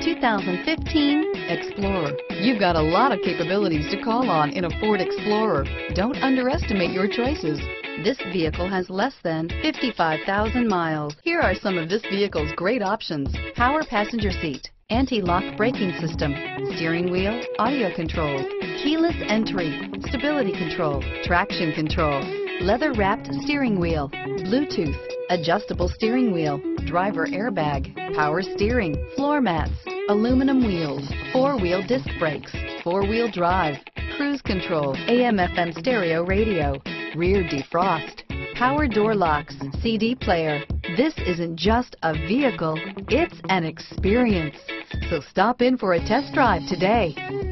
2015 Explorer. You've got a lot of capabilities to call on in a Ford Explorer. Don't underestimate your choices. This vehicle has less than 55,000 miles. Here are some of this vehicle's great options: power passenger seat, anti-lock braking system, steering wheel audio controls, keyless entry, stability control, traction control, leather-wrapped steering wheel, Bluetooth, adjustable steering wheel, driver airbag, power steering, floor mats, aluminum wheels, four-wheel disc brakes, four-wheel drive, cruise control, AM/FM stereo radio, rear defrost, power door locks, CD player. This isn't just a vehicle, it's an experience. So stop in for a test drive today.